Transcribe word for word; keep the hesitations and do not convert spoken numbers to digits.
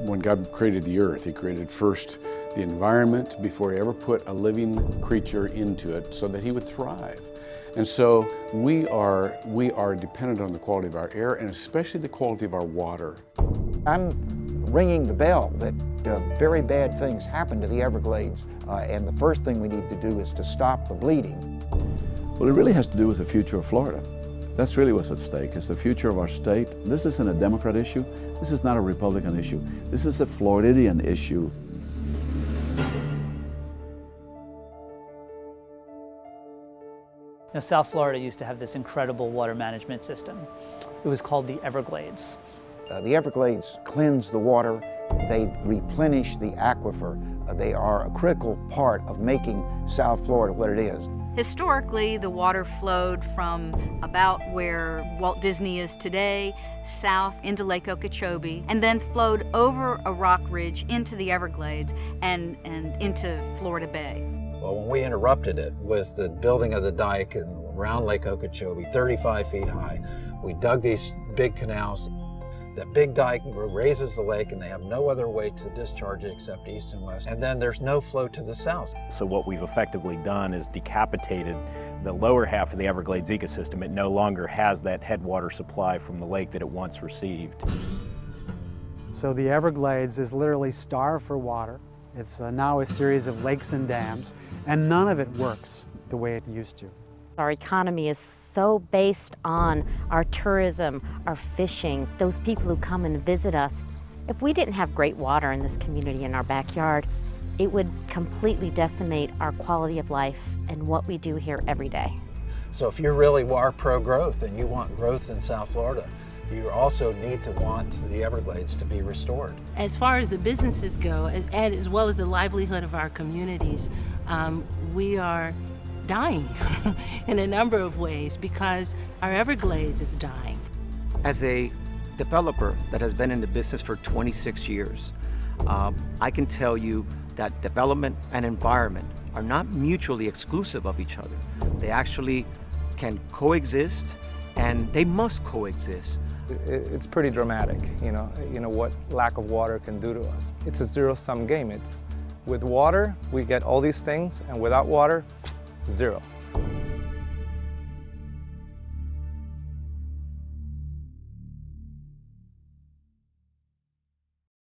When God created the earth, He created first the environment before He ever put a living creature into it so that He would thrive. And so we are, we are dependent on the quality of our air and especially the quality of our water. I'm ringing the bell that uh, very bad things happen to the Everglades, uh, and the first thing we need to do is to stop the bleeding. Well, it really has to do with the future of Florida. That's really what's at stake, is the future of our state. This isn't a Democrat issue. This is not a Republican issue. This is a Floridian issue. Now, South Florida used to have this incredible water management system. It was called the Everglades. Uh, the Everglades cleanse the water. They replenish the aquifer. Uh, they are a critical part of making South Florida what it is. Historically, the water flowed from about where Walt Disney is today, south into Lake Okeechobee, and then flowed over a rock ridge into the Everglades and, and into Florida Bay. Well, when we interrupted it with the building of the dike around Lake Okeechobee, thirty-five feet high, we dug these big canals. That big dike raises the lake and they have no other way to discharge it except east and west. And then there's no flow to the south. So what we've effectively done is decapitated the lower half of the Everglades ecosystem. It no longer has that headwater supply from the lake that it once received. So the Everglades is literally starved for water. It's uh, now a series of lakes and dams, and none of it works the way it used to. Our economy is so based on our tourism, our fishing, those people who come and visit us. If we didn't have great water in this community in our backyard, it would completely decimate our quality of life and what we do here every day. So if you really are pro-growth and you want growth in South Florida, you also need to want the Everglades to be restored. As far as the businesses go, as, and as well as the livelihood of our communities, um, we are dying in a number of ways because our Everglades is dying. As a developer that has been in the business for twenty-six years, um, I can tell you that development and environment are not mutually exclusive of each other. They actually can coexist, and they must coexist. It's pretty dramatic, you know, you know what lack of water can do to us. It's a zero-sum game. It's with water, we get all these things, and without water, zero.